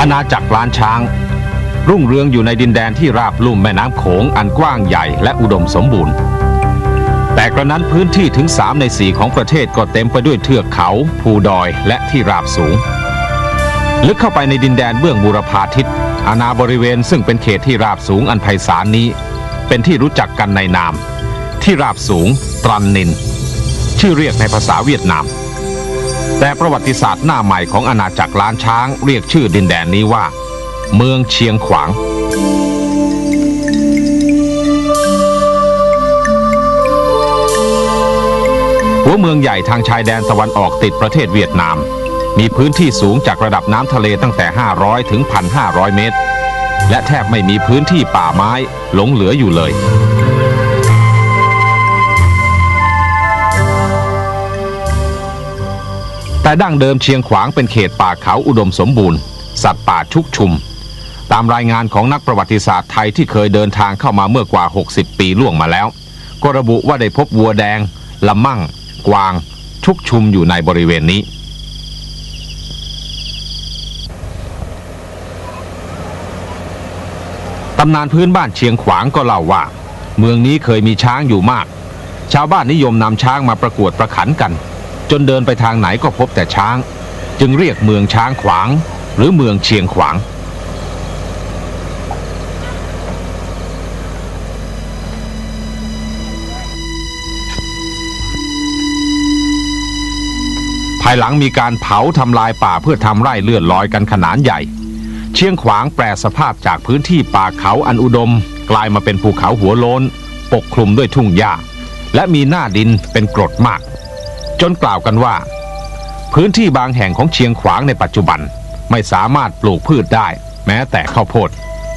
อาณาจักรล้านช้างรุ่งเรืองอยู่ในดินแดนที่ราบลุ่มแม่น้ำโขงอันกว้างใหญ่และอุดมสมบูรณ์แต่กระนั้นพื้นที่ถึง3 ใน 4ของประเทศก็เต็มไปด้วยเทือกเขาภูดอยและที่ราบสูงลึกเข้าไปในดินแดนเบื้องบูรพาทิศอาณาบริเวณซึ่งเป็นเขตที่ราบสูงอันไพศาลนี้เป็นที่รู้จักกันในนามที่ราบสูงตรันนินชื่อเรียกในภาษาเวียดนามแต่ประวัติศาสตร์หน้าใหม่ของอาณาจักรล้านช้างเรียกชื่อดินแดนนี้ว่าเมืองเชียงขวางหัวเมืองใหญ่ทางชายแดนตะวันออกติดประเทศเวียดนามมีพื้นที่สูงจากระดับน้ำทะเลตั้งแต่500 ถึง 1,500 เมตรและแทบไม่มีพื้นที่ป่าไม้หลงเหลืออยู่เลยแต่ดั้งเดิมเชียงขวางเป็นเขตป่าเขาอุดมสมบูรณ์สัตว์ป่าชุกชุมตามรายงานของนักประวัติศาสตร์ไทยที่เคยเดินทางเข้ามาเมื่อกว่า60 ปีล่วงมาแล้วก็ระบุว่าได้พบวัวแดงละมั่งกวางชุกชุมอยู่ในบริเวณนี้ตำนานพื้นบ้านเชียงขวางก็เล่าว่าเมืองนี้เคยมีช้างอยู่มากชาวบ้านนิยมนำช้างมาประกวดประขันกันจนเดินไปทางไหนก็พบแต่ช้างจึงเรียกเมืองช้างขวางหรือเมืองเชียงขวางภายหลังมีการเผาทำลายป่าเพื่อทำไร่เลื่อนลอยกันขนาดใหญ่เชียงขวางแปรสภาพจากพื้นที่ป่าเขาอันอุดมกลายมาเป็นภูเขาหัวโล้นปกคลุมด้วยทุ่งหญ้าและมีหน้าดินเป็นกรดมากจนกล่าวกันว่าพื้นที่บางแห่งของเชียงขวางในปัจจุบันไม่สามารถปลูกพืชได้แม้แต่ข้าวโพด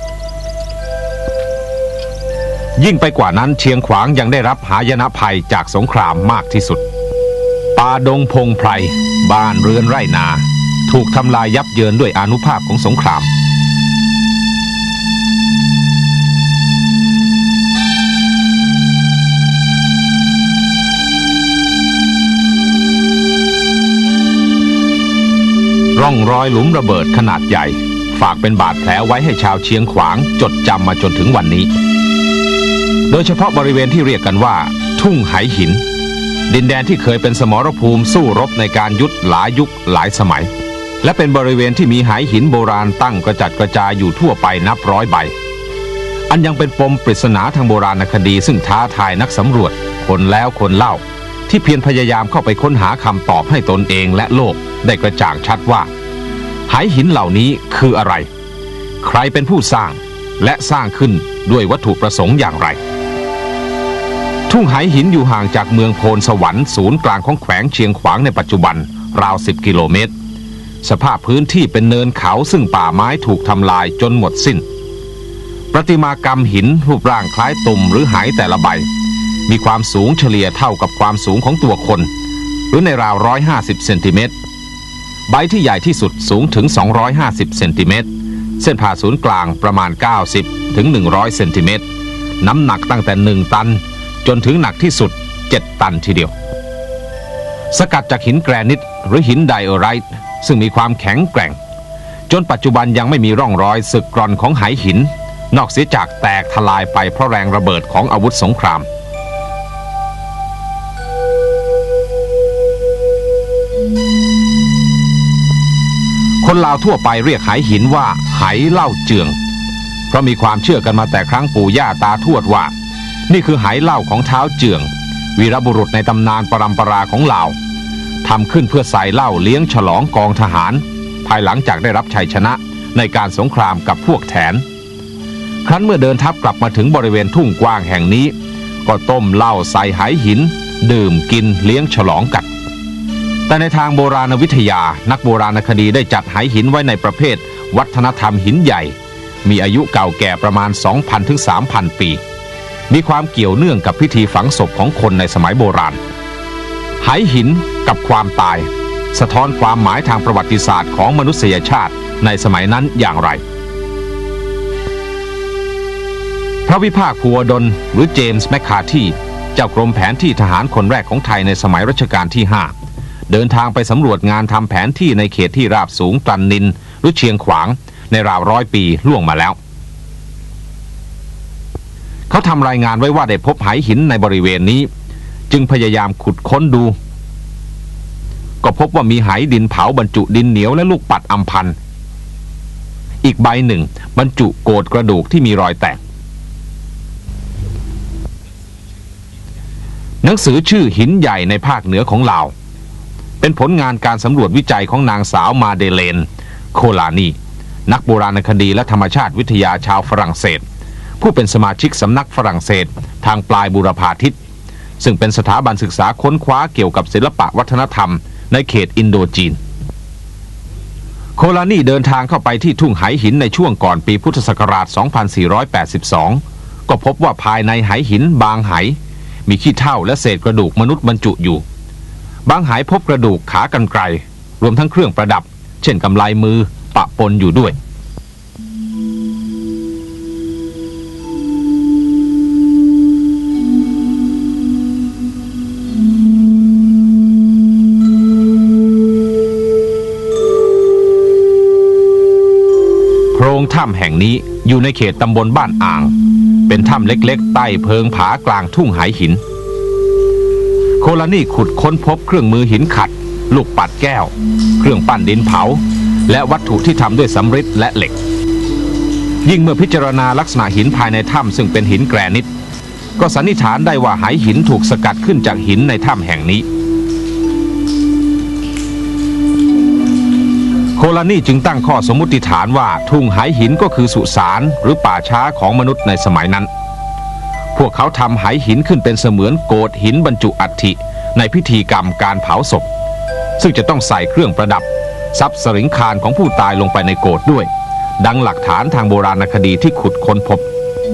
ยิ่งไปกว่านั้นเชียงขวางยังได้รับหายนะภัยจากสงครามมากที่สุดป่าดงพงไพรบ้านเรือนไร่นาถูกทำลายยับเยินด้วยอานุภาพของสงครามร่องรอยหลุมระเบิดขนาดใหญ่ฝากเป็นบาดแผลไว้ให้ชาวเชียงขวางจดจำมาจนถึงวันนี้โดยเฉพาะบริเวณที่เรียกกันว่าทุ่งไหหินดินแดนที่เคยเป็นสมรภูมิสู้รบในการยุทธหลายยุคหลายสมัยและเป็นบริเวณที่มีไหหินโบราณตั้งกระจัดกระจายอยู่ทั่วไปนับร้อยใบอันยังเป็นปมปริศนาทางโบราณคดีซึ่งท้าทายนักสำรวจคนแล้วคนเล่าที่เพียรพยายามเข้าไปค้นหาคำตอบให้ตนเองและโลกได้กระจ่างชัดว่าไหหินเหล่านี้คืออะไรใครเป็นผู้สร้างและสร้างขึ้นด้วยวัตถุประสงค์อย่างไรทุ่งไหหินอยู่ห่างจากเมืองโพนสวรรค์ศูนย์กลางของแขวงเชียงขวางในปัจจุบันราว10 กิโลเมตรสภาพพื้นที่เป็นเนินเขาซึ่งป่าไม้ถูกทำลายจนหมดสิ้นประติมากรรมหินรูปร่างคล้ายตุ่มหรือไหแต่ละใบมีความสูงเฉลี่ยเท่ากับความสูงของตัวคนหรือในราว150 เซนติเมตรใบที่ใหญ่ที่สุดสูงถึง250 เซนติเมตรเส้นผ่าศูนย์กลางประมาณ90 ถึง 100 เซนติเมตรน้ำหนักตั้งแต่1 ตันจนถึงหนักที่สุด7 ตันทีเดียวสกัดจากหินแกรนิตหรือหินไดโอไรต์ซึ่งมีความแข็งแกร่งจนปัจจุบันยังไม่มีร่องรอยสึกกร่อนของไหหินนอกเสียจากแตกทลายไปเพราะแรงระเบิดของอาวุธสงครามคนลาวทั่วไปเรียกไหหินว่าไหเล่าเจืองเพราะมีความเชื่อกันมาแต่ครั้งปู่ย่าตาทวดว่านี่คือไหเล่าของเท้าเจืองวีรบุรุษในตำนานปรำปราของลาวทำขึ้นเพื่อใส่เหล้าเลี้ยงฉลองกองทหารภายหลังจากได้รับชัยชนะในการสงครามกับพวกแถนครั้นเมื่อเดินทัพกลับมาถึงบริเวณทุ่งกว้างแห่งนี้ก็ต้มเหล้าใส่ไหหินดื่มกินเลี้ยงฉลองกันแต่ในทางโบราณวิทยานักโบราณคดีได้จัดไหหินไว้ในประเภทวัฒนธรรมหินใหญ่มีอายุเก่าแก่ประมาณ 2,000 ถึง 3,000 ปีมีความเกี่ยวเนื่องกับพิธีฝังศพของคนในสมัยโบราณไหหินกับความตายสะท้อนความหมายทางประวัติศาสตร์ของมนุษยชาติในสมัยนั้นอย่างไรพระวิภาคภูวดลหรือเจมส์แมคคาร์ธีเจ้ากรมแผนที่ทหารคนแรกของไทยในสมัยรัชกาลที่5เดินทางไปสำรวจงานทำแผนที่ในเขตที่ราบสูงตรันนินหรือเชียงขวางในราว100 ปีล่วงมาแล้วเขาทำรายงานไว้ว่าได้พบไหหินในบริเวณนี้จึงพยายามขุดค้นดูก็พบว่ามีไหดินเผาบรรจุดินเหนียวและลูกปัดอัมพันอีกใบหนึ่งบรรจุโกฏกระดูกที่มีรอยแตกหนังสือชื่อหินใหญ่ในภาคเหนือของลาวเป็นผลงานการสำรวจวิจัยของนางสาวมาเดเลนโคลานีนักโบราณคดีและธรรมชาติวิทยาชาวฝรั่งเศสผู้เป็นสมาชิกสำนักฝรั่งเศสทางปลายบูรพาทิศซึ่งเป็นสถาบันศึกษาค้นคว้าเกี่ยวกับศิลปะวัฒนธรรมในเขตอินโดจีนโคลานีเดินทางเข้าไปที่ทุ่งไหหินในช่วงก่อนปีพุทธศักราช 2482 ก็พบว่าภายในไหหินบางไหมีขี้เถ้าและเศษกระดูกมนุษย์บรรจุอยู่บางไหพบกระดูกขากรรไกรรวมทั้งเครื่องประดับเช่นกำไลมือปะปนอยู่ด้วยโพรงถ้ำแห่งนี้อยู่ในเขตตำบลบ้านอ่างเป็นถ้ำเล็กๆใต้เพิงผากลางทุ่งไหหินโคลานีขุดค้นพบเครื่องมือหินขัดลูกปัดแก้วเครื่องปั้นดินเผาและวัตถุที่ทำด้วยสำริดและเหล็กยิ่งเมื่อพิจารณาลักษณะหินภายในถ้ำซึ่งเป็นหินแกรนิตก็สันนิษฐานได้ว่าไหหินถูกสกัดขึ้นจากหินในถ้ำแห่งนี้โคลานีจึงตั้งข้อสมมุติฐานว่าทุ่งไหหินก็คือสุสานหรือป่าช้าของมนุษย์ในสมัยนั้นพวกเขาทำไหหินขึ้นเป็นเสมือนโกฏหินบรรจุอัฐิในพิธีกรรมการเผาศพซึ่งจะต้องใส่เครื่องประดับซับสริงคารของผู้ตายลงไปในโกฏด้วยดังหลักฐานทางโบราณคดีที่ขุดค้นพบ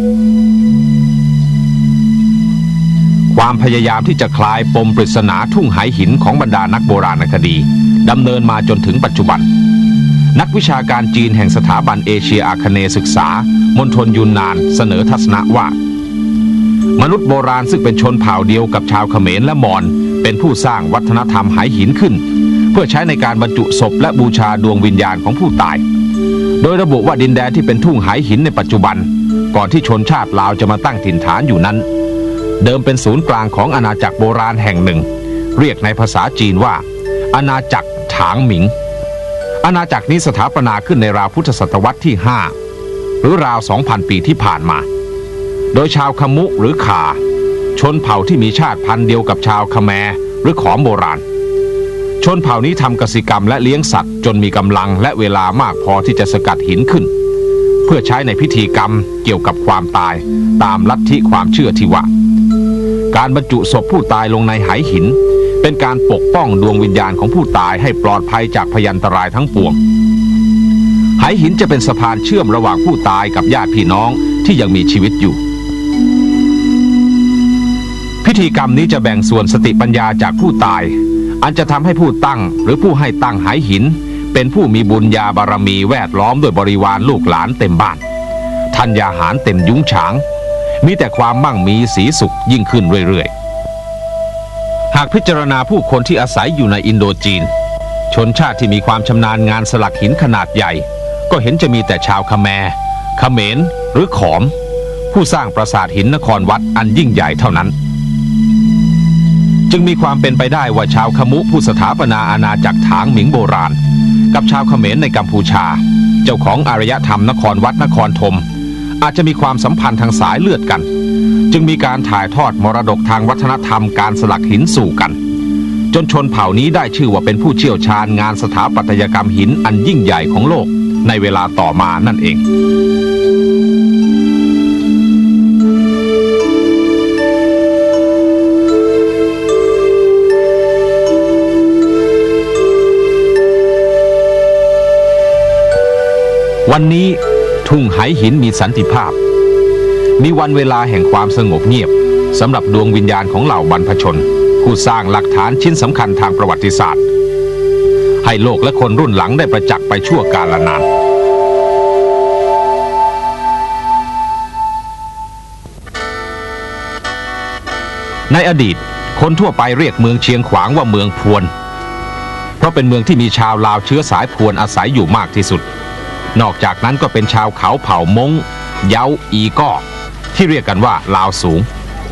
ความพยายามที่จะคลายปมปริศนาทุ่งไหหินของบรรดานักโบราณคดีดำเนินมาจนถึงปัจจุบันนักวิชาการจีนแห่งสถาบันเอเชียอาคเนย์ศึกษามณฑลยูนนานเสนอทัศนะว่ามนุษย์โบราณซึ่งเป็นชนเผ่าเดียวกับชาวเขมรและมอญเป็นผู้สร้างวัฒนธรรมไหหินขึ้นเพื่อใช้ในการบรรจุศพและบูชาดวงวิญญาณของผู้ตายโดยระบุว่าดินแดนที่เป็นทุ่งไหหินในปัจจุบันก่อนที่ชนชาติลาวจะมาตั้งถิ่นฐานอยู่นั้นเดิมเป็นศูนย์กลางของอาณาจักรโบราณแห่งหนึ่งเรียกในภาษาจีนว่าอาณาจักรถางหมิงอาณาจักรนี้สถาปนาขึ้นในราวพุทธศตวรรษที่ 5หรือราว 2,000 ปีที่ผ่านมาโดยชาวขมุหรือข่าชนเผ่าที่มีชาติพันธุ์เดียวกับชาวขแมร์หรือขอมโบราณชนเผ่านี้ทำกสิกรรมและเลี้ยงสัตว์จนมีกำลังและเวลามากพอที่จะสกัดหินขึ้นเพื่อใช้ในพิธีกรรมเกี่ยวกับความตายตามลัทธิความเชื่อที่ว่าการบรรจุศพผู้ตายลงในไหหินเป็นการปกป้องดวงวิญญาณของผู้ตายให้ปลอดภัยจากพยันตรายทั้งปวงไหหินจะเป็นสะพานเชื่อมระหว่างผู้ตายกับญาติพี่น้องที่ยังมีชีวิตอยู่พิธีกรรมนี้จะแบ่งส่วนสติปัญญาจากผู้ตายอันจะทำให้ผู้ตั้งหรือผู้ให้ตั้งไหหินเป็นผู้มีบุญญาบารมีแวดล้อมด้วยบริวารลูกหลานเต็มบ้านธัญญาหารเต็มยุ้งฉางมีแต่ความมั่งมีสีสุขยิ่งขึ้นเรื่อยๆหากพิจารณาผู้คนที่อาศัยอยู่ในอินโดจีนชนชาติที่มีความชำนาญงานสลักหินขนาดใหญ่ก็เห็นจะมีแต่ชาวขแมร์เขมรหรือขอมผู้สร้างปราสาทหินนครวัดอันยิ่งใหญ่เท่านั้นจึงมีความเป็นไปได้ว่าชาวขมุผู้สถาปนาอาณาจักรถางหมิงโบราณกับชาวเขมรในกัมพูชาเจ้าของอารยธรรมนครวัดนครธมอาจจะมีความสัมพันธ์ทางสายเลือดกันจึงมีการถ่ายทอดมรดกทางวัฒนธรรมการสลักหินสู่กันจนชนเผ่านี้ได้ชื่อว่าเป็นผู้เชี่ยวชาญงานสถาปัตยกรรมหินอันยิ่งใหญ่ของโลกในเวลาต่อมานั่นเองวันนี้ทุ่งไหหินมีสันติภาพมีวันเวลาแห่งความสงบเงียบสำหรับดวงวิญญาณของเหล่าบรรพชนผู้สร้างหลักฐานชิ้นสำคัญทางประวัติศาสตร์ให้โลกและคนรุ่นหลังได้ประจักษ์ไปชั่วกาลนานในอดีตคนทั่วไปเรียกเมืองเชียงขวางว่าเมืองพวนเพราะเป็นเมืองที่มีชาวลาวเชื้อสายพวนอาศัยอยู่มากที่สุดนอกจากนั้นก็เป็นชาวเขาเผ่ามงเยาอีก้อที่เรียกกันว่าลาวสูง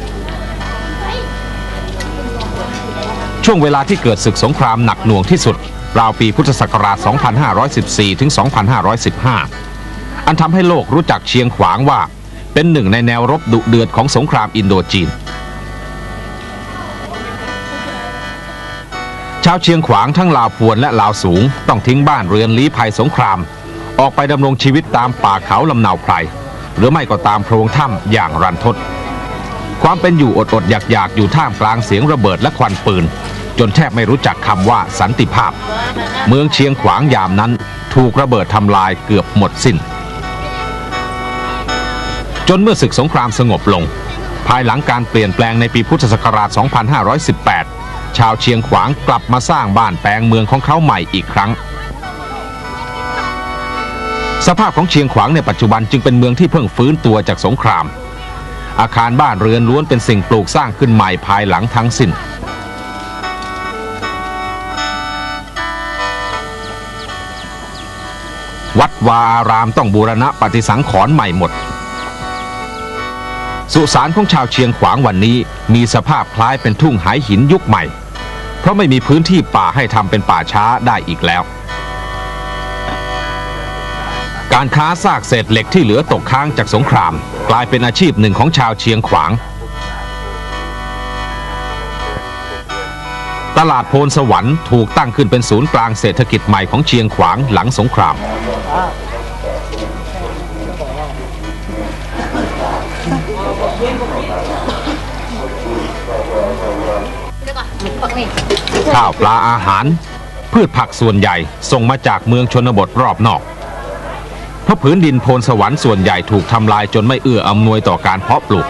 ช่วงเวลาที่เกิดศึกสงครามหนักหน่วงที่สุดราวปีพุทธศักราช 2514 ถึง 2515 อันทำให้โลกรู้จักเชียงขวางว่าเป็นหนึ่งในแนวรบดุเดือดของสงครามอินโดจีนชาวเชียงขวางทั้งลาวพวนและลาวสูงต้องทิ้งบ้านเรือนลี้ภัยสงครามออกไปดำรงชีวิตตามป่าเขาลำเนาไพรหรือไม่ก็ตามโพรงถ้ำอย่างรันทดความเป็นอยู่อดอยากอยู่ท่ามกลางเสียงระเบิดและควันปืนจนแทบไม่รู้จักคำว่าสันติภาพเมืองเชียงขวางยามนั้นถูกระเบิดทำลายเกือบหมดสิ้นจนเมื่อศึกสงครามสงบลงภายหลังการเปลี่ยนแปลงในปีพุทธศักราช 2518 ชาวเชียงขวางกลับมาสร้างบ้านแปลงเมืองของเขาใหม่อีกครั้งสภาพของเชียงขวางในปัจจุบันจึงเป็นเมืองที่เพิ่งฟื้นตัวจากสงครามอาคารบ้านเรือนล้วนเป็นสิ่งปลูกสร้างขึ้นใหม่ภายหลังทั้งสิ้นวัดวาอารามต้องบูรณะปฏิสังขรณ์ใหม่หมดสุสานของชาวเชียงขวางวันนี้มีสภาพคล้ายเป็นทุ่งหายหินยุคใหม่เพราะไม่มีพื้นที่ป่าให้ทำเป็นป่าช้าได้อีกแล้วการค้าซากเศษเหล็กที่เหลือตกค้างจากสงครามกลายเป็นอาชีพหนึ่งของชาวเชียงขวางตลาดโพนสวรรค์ถูกตั้งขึ้นเป็นศูนย์กลางเศรษฐกิจใหม่ของเชียงขวางหลังสงครามข้าวปลาอาหารพืชผักส่วนใหญ่ส่งมาจากเมืองชนบทรอบนอกเพราะผืนดินโพนสวรรค์ส่วนใหญ่ถูกทำลายจนไม่เอื้ออำนวยต่อการเพาะปลูก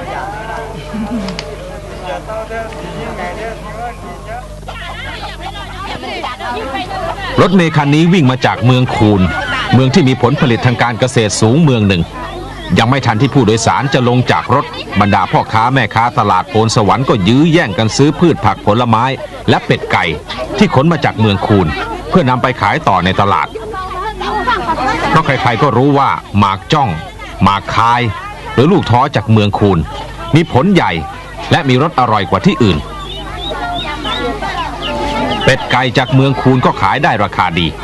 รถเมล์คันนี้วิ่งมาจากเมืองคูนเมืองที่มีผลผลิตทางการเกษตรสูงเมืองหนึ่งยังไม่ทันที่ผู้โดยสารจะลงจากรถบรรดาพ่อค้าแม่ค้าตลาดโพนสวรรค์ก็ยื้อแย่งกันซื้อพืชผักผลไม้และเป็ดไก่ที่ขนมาจากเมืองคูนเพื่อนำไปขายต่อในตลาดเพราะใครๆก็รู้ว่าหมากจ้องหมากคายหรือลูกท้อจากเมืองคูนมีผลใหญ่และมีรสอร่อยกว่าที่อื่นเป็ดไก่จากเมืองคูนก็ขายได้ราคาดี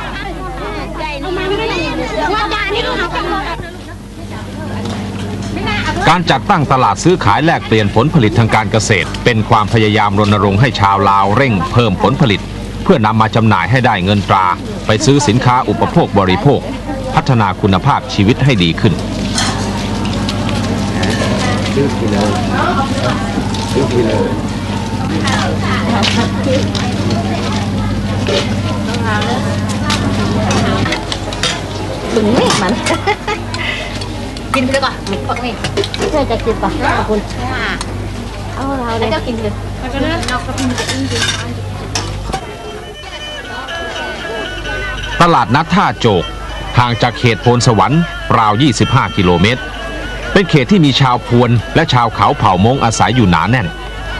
การจัดตั้งตลาดซื้อขายแลกเปลี่ยนผลผลิตทางการเกษตรเป็นความพยายามรณรงค์ให้ชาวลาวเร่งเพิ่มผลผลิตเพื่อนำมาจำหน่ายให้ได้เงินตราไปซื้อสินค้าอุปโภคบริโภคพัฒนาคุณภาพชีวิตให้ดีขึ้นถึงเมฆมันกินไปเลยก่อนหมึกปักนี่เพื่อจะกินป่ะขอบคุณเอาเราเลยจะกินเลยแล้วก็เราก็กินจะกินตลาดนัดท่าโจกห่างจากเขตโพนสวรรค์ราว25 กิโลเมตรเป็นเขตที่มีชาวพวนและชาวเขาเผ่ามงอาศัยอยู่หนาแน่น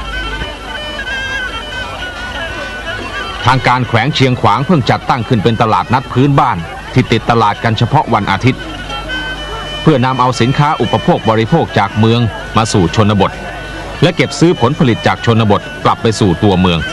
ทางการแขวงเชียงขวางเพิ่งจัดตั้งขึ้นเป็นตลาดนัดพื้นบ้านที่ติดตลาดกันเฉพาะวันอาทิตย์เพื่อนำเอาสินค้าอุปโภคบริโภคจากเมืองมาสู่ชนบทและเก็บซื้อผลผลิตจากชนบทกลับไปสู่ตัวเมือง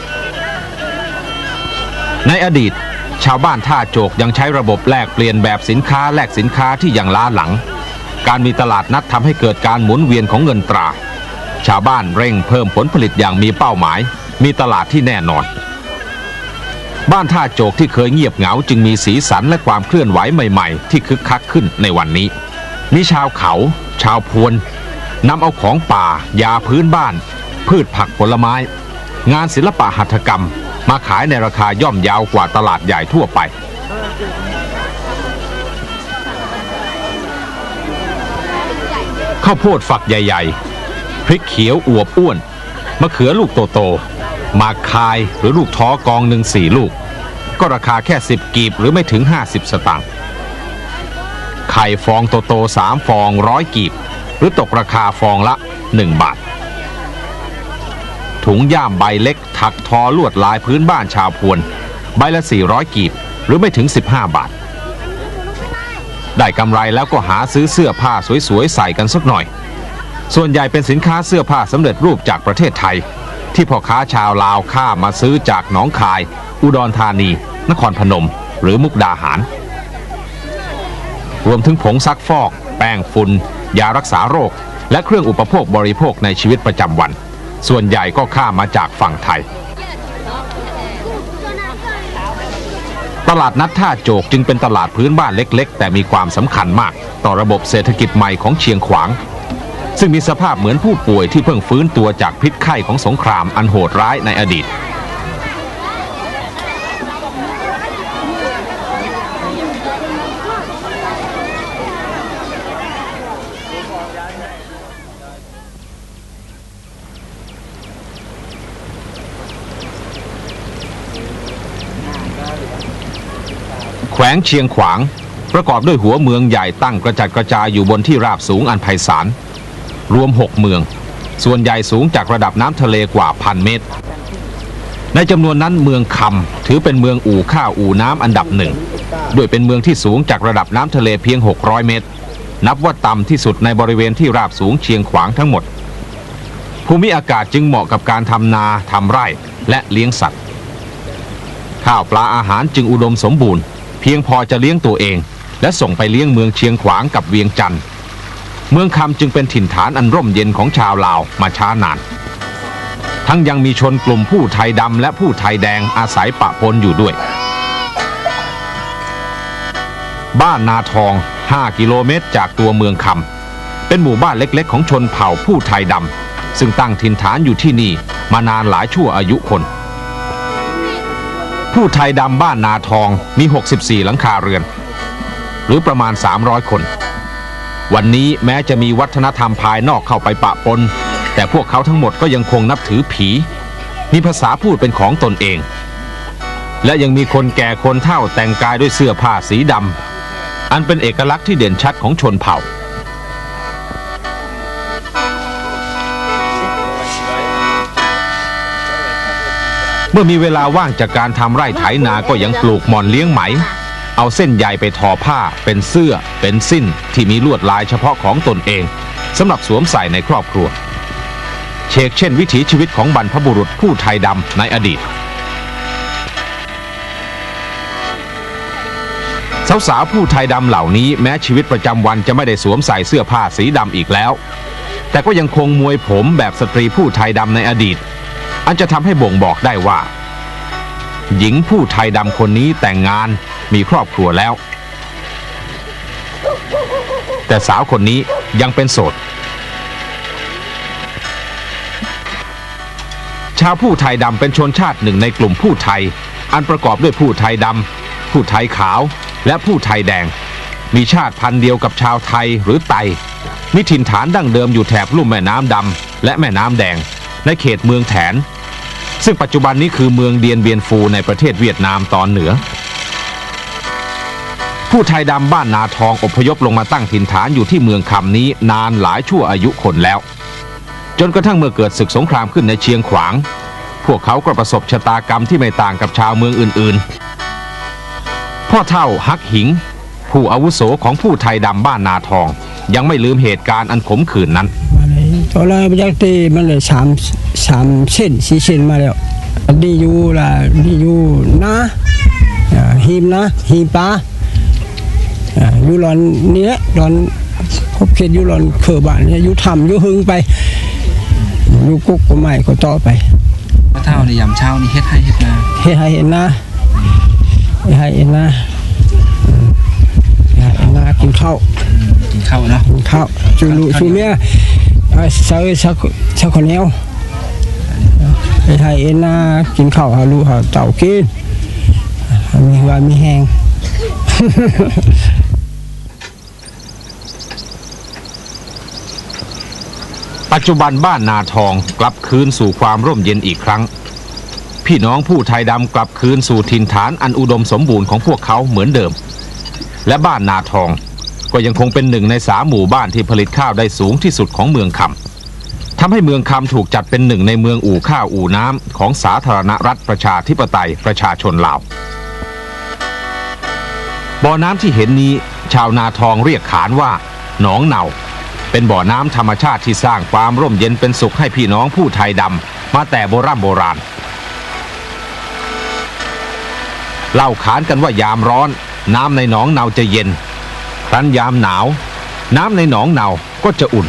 ในอดีตชาวบ้านท่าโจกยังใช้ระบบแลกเปลี่ยนแบบสินค้าแลกสินค้าที่ยังล้าหลังการมีตลาดนัดทำให้เกิดการหมุนเวียนของเงินตราชาวบ้านเร่งเพิ่มผลผลิตอย่างมีเป้าหมายมีตลาดที่แน่นอนบ้านท่าโจกที่เคยเงียบเหงาจึงมีสีสันและความเคลื่อนไหวใหม่ๆที่คึกคักขึ้นในวันนี้มีชาวเขาชาวพวนนำเอาของป่ายาพื้นบ้านพืชผักผลไม้งานศิลปะหัตถกรรมมาขายในราคาย่อมเยาวกว่าตลาดใหญ่ทั่วไปข้าวโพดฝักใหญ่ๆพริกเขียวอวบอ้วนมะเขือลูกโตๆหมากคายหรือลูกท้อกองหนึ่ง4 ลูกก็ราคาแค่10 กีบหรือไม่ถึง50 สตางค์ไข่ฟองโตๆ3 ฟอง100 กีบหรือตกราคาฟองละ1 บาทถุงย่ามใบเล็กถักทอลวดลายพื้นบ้านชาวพวนใบละ400 กีบหรือไม่ถึง15 บาทได้กำไรแล้วก็หาซื้อเสื้อผ้าสวยๆใส่กันสักหน่อยส่วนใหญ่เป็นสินค้าเสื้อผ้าสำเร็จรูปจากประเทศไทยที่พ่อค้าชาวลาวข้ามมาซื้อจากหนองคายอุดรธานีนครพนมหรือมุกดาหารรวมถึงผงซักฟอกแป้งฝุ่นยารักษาโรคและเครื่องอุปโภคบริโภคในชีวิตประจำวันส่วนใหญ่ก็ข้ามมาจากฝั่งไทยตลาดนัดท่าโจกจึงเป็นตลาดพื้นบ้านเล็กๆแต่มีความสำคัญมากต่อระบบเศรษฐกิจใหม่ของเชียงขวางซึ่งมีสภาพเหมือนผู้ป่วยที่เพิ่งฟื้นตัวจากพิษไข้ของสงครามอันโหดร้ายในอดีตแขวงเชียงขวางประกอบด้วยหัวเมืองใหญ่ตั้งกระจัดกระจายอยู่บนที่ราบสูงอันไพศาลรวม6เมืองส่วนใหญ่สูงจากระดับน้ำทะเลกว่า1,000 เมตรในจำนวนนั้นเมืองคำถือเป็นเมืองอู่ข้าวอู่น้ำอันดับหนึ่งด้วยเป็นเมืองที่สูงจากระดับน้ำทะเลเพียง600 เมตรนับว่าต่ำที่สุดในบริเวณที่ราบสูงเชียงขวางทั้งหมดภูมิอากาศจึงเหมาะกับการทำนาทำไร่และเลี้ยงสัตว์ข้าวปลาอาหารจึงอุดมสมบูรณ์เพียงพอจะเลี้ยงตัวเองและส่งไปเลี้ยงเมืองเชียงขวางกับเวียงจันทร์เมืองคำจึงเป็นถิ่นฐานอันร่มเย็นของชาวลาวมาช้านานทั้งยังมีชนกลุ่มผู้ไทยดำและผู้ไทยแดงอาศัยปะปนอยู่ด้วยบ้านนาทอง5 กิโลเมตรจากตัวเมืองคำเป็นหมู่บ้านเล็กๆของชนเผ่าผู้ไทยดำซึ่งตั้งถิ่นฐานอยู่ที่นี่มานานหลายชั่วอายุคนผู้ไทยดำบ้านนาทองมี64หลังคาเรือนหรือประมาณ300 คนวันนี้แม้จะมีวัฒนธรรมภายนอกเข้าไปปะปนแต่พวกเขาทั้งหมดก็ยังคงนับถือผีมีภาษาพูดเป็นของตนเองและยังมีคนแก่คนเฒ่าแต่งกายด้วยเสื้อผ้าสีดำอันเป็นเอกลักษณ์ที่เด่นชัดของชนเผ่าเมื่อมีเวลาว่างจากการทำไร่ไถนาก็ยังปลูกหม่อนเลี้ยงไหมเอาเส้นใยไปทอผ้าเป็นเสื้อเป็นสิ้นที่มีลวดลายเฉพาะของตนเองสำหรับสวมใส่ในครอบครัวเชกเช่นวิถีชีวิตของบรรพบุรุษผู้ไทยดำในอดีตสาวๆผู้ไทยดำเหล่านี้แม้ชีวิตประจำวันจะไม่ได้สวมใส่เสื้อผ้าสีดำอีกแล้วแต่ก็ยังคงมวยผมแบบสตรีผู้ไทยดำในอดีตอันจะทำให้บ่งบอกได้ว่าหญิงผู้ไทยดำคนนี้แต่งงานมีครอบครัวแล้วแต่สาวคนนี้ยังเป็นโสดชาวผู้ไทยดำเป็นชนชาติหนึ่งในกลุ่มผู้ไทยอันประกอบด้วยผู้ไทยดำผู้ไทยขาวและผู้ไทยแดงมีชาติพันธุ์เดียวกับชาวไทยหรือไตมีถิ่นฐานดั้งเดิมอยู่แถบลุ่มแม่น้ำดำและแม่น้ำแดงในเขตเมืองแถนซึ่งปัจจุบันนี้คือเมืองเดียนเบียนฟูในประเทศเวียดนามตอนเหนือผู้ไทยดำบ้านนาทองอพยพลงมาตั้งถิ่นฐานอยู่ที่เมืองคำนี้นานหลายชั่วอายุคนแล้วจนกระทั่งเมื่อเกิดศึกสงครามขึ้นในเชียงขวางพวกเขาก็ประสบชะตากรรมที่ไม่ต่างกับชาวเมืองอื่นๆพ่อเฒ่าฮักหิงผู้อาวุโสของผู้ไทยดำบ้านนาทองยังไม่ลืมเหตุการณ์อันขมขื่นนั้นตอนแรกยักษ์ตีมันเลย3 เส้น 4 เส้นมาแล้วดีอยู่ล่ะดีอยู่นะหิมนะหิมปลาอยู่หลอนนี่แหละหลอนพบเขตอยู่หลอนเขือบ้านเนี่ยอยู่ทำอยู่หึงไปอยู่กุ๊กก็ไม่ก็ต่อไปพระเท่าในยามเช้านี่เฮ็ดให้เฮ็ดนาเฮ็ดให้เฮ็ดนาเฮ็ดให้เฮ็ดนากินข้าวเนาะกินข้าวจูลูจูเมียสักคนเดียวเฮ็ดให้เฮ็ดนากินข้าวหาลูกหาเต่ากินมีว่ามีแห้งปัจจุบันบ้านนาทองกลับคืนสู่ความร่มเย็นอีกครั้งพี่น้องผู้ไทยดำกลับคืนสู่ถิ่นฐานอันอุดมสมบูรณ์ของพวกเขาเหมือนเดิมและบ้านนาทองก็ยังคงเป็น1 ใน 3หมู่บ้านที่ผลิตข้าวได้สูงที่สุดของเมืองคำทำให้เมืองคำถูกจัดเป็น1 ในเมืองอู่ข้าวอู่น้ำของสาธารณรัฐประชาธิปไตยประชาชนลาวบ่อน้ำที่เห็นนี้ชาวนาทองเรียกขานว่าหนองเนาเป็นบ่อน้ำธรรมชาติที่สร้างความร่มเย็นเป็นสุขให้พี่น้องผู้ไทยดำมาแต่โบราณเล่าขานกันว่ายามร้อนน้ำในหนองเนาจะเย็นครั้นยามหนาวน้ำในหนองเนาก็จะอุ่น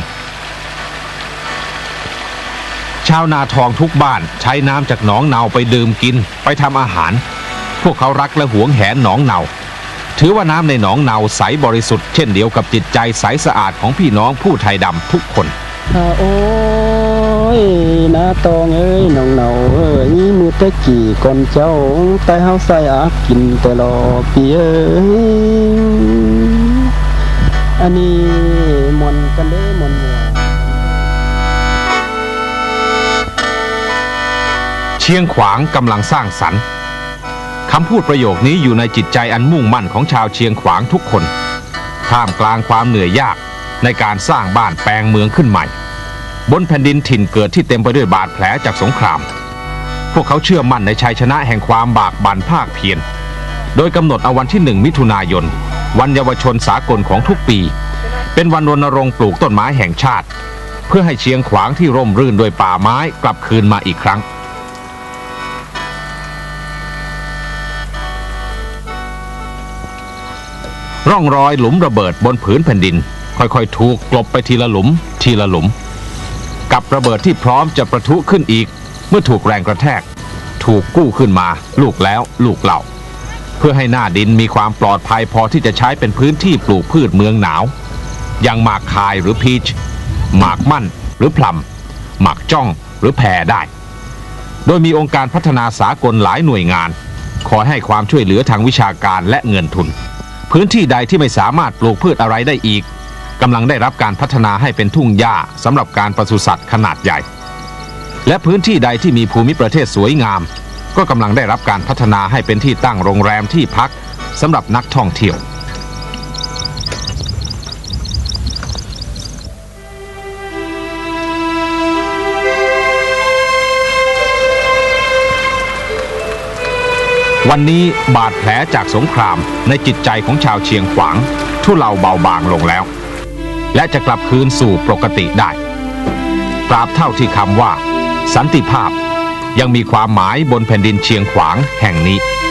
ชาวนาทองทุกบ้านใช้น้ำจากหนองเนาไปดื่มกินไปทำอาหารพวกเขารักและหวงแหนหนองเนาถือว่าน้ำในหนองเนาใสบริสุทธิ์เช่นเดียวกับจิตใจใสสะอาดของพี่น้องผู้ไทยดำทุกคนโอ้ยนาตองเอ้ยน้องเนาเอ้ยมือตะกี้ก่อนเจ้าแต่เฮาใส่อากินแต่รอปีเอ้ยอันนี้มนกันเด้มนเชียงขวางกำลังสร้างสรรค์คำพูดประโยคนี้อยู่ในจิตใจอันมุ่งมั่นของชาวเชียงขวางทุกคนท่ามกลางความเหนื่อยยากในการสร้างบ้านแปลงเมืองขึ้นใหม่บนแผ่นดินถิ่นเกิดที่เต็มไปด้วยบาดแผลจากสงครามพวกเขาเชื่อมั่นในชัยชนะแห่งความบากบั่นภาคเพียรโดยกำหนดเอาวันที่ 1 มิถุนายนวันเยาวชนสากลของทุกปีเป็นวันรณรงค์ปลูกต้นไม้แห่งชาติเพื่อให้เชียงขวางที่ร่มรื่นด้วยป่าไม้กลับคืนมาอีกครั้งร่องรอยหลุมระเบิดบนผืนแผ่นดินค่อยๆถูกกลบไปทีละหลุมทีละหลุมกับระเบิดที่พร้อมจะประทุขึ้นอีกเมื่อถูกแรงกระแทกถูกกู้ขึ้นมาลูกแล้วลูกเล่าเพื่อให้หน้าดินมีความปลอดภัยพอที่จะใช้เป็นพื้นที่ปลูกพืชเมืองหนาวอย่างหมากคายหรือพีชหมากมั่นหรือพลัมหมากจ้องหรือแพรได้โดยมีองค์การพัฒนาสากลหลายหน่วยงานคอยให้ความช่วยเหลือทางวิชาการและเงินทุนพื้นที่ใดที่ไม่สามารถปลูกพืชอะไรได้อีกกำลังได้รับการพัฒนาให้เป็นทุ่งหญ้าสำหรับการปศุสัตว์ขนาดใหญ่และพื้นที่ใดที่มีภูมิประเทศสวยงามก็กำลังได้รับการพัฒนาให้เป็นที่ตั้งโรงแรมที่พักสำหรับนักท่องเที่ยววันนี้บาดแผลจากสงครามในจิตใจของชาวเชียงขวางทุเลาเบาบางลงแล้วและจะกลับคืนสู่ปกติได้ตราบเท่าที่คำว่าสันติภาพยังมีความหมายบนแผ่นดินเชียงขวางแห่งนี้